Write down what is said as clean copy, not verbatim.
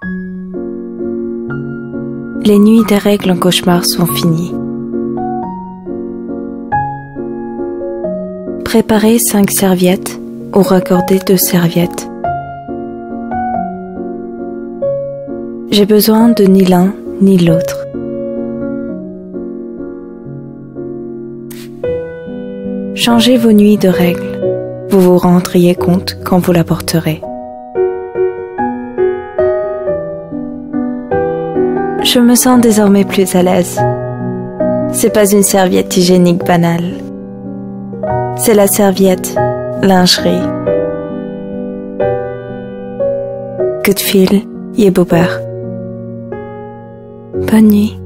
Les nuits des règles en cauchemar sont finies. Préparez 5 serviettes ou raccordez 2 serviettes. J'ai besoin de ni l'un ni l'autre. Changez vos nuits de règles. Vous vous rendriez compte quand vous la porterez. Je me sens désormais plus à l'aise. C'est pas une serviette hygiénique banale. C'est la serviette lingerie. Good feel, Yebober. Bonne nuit.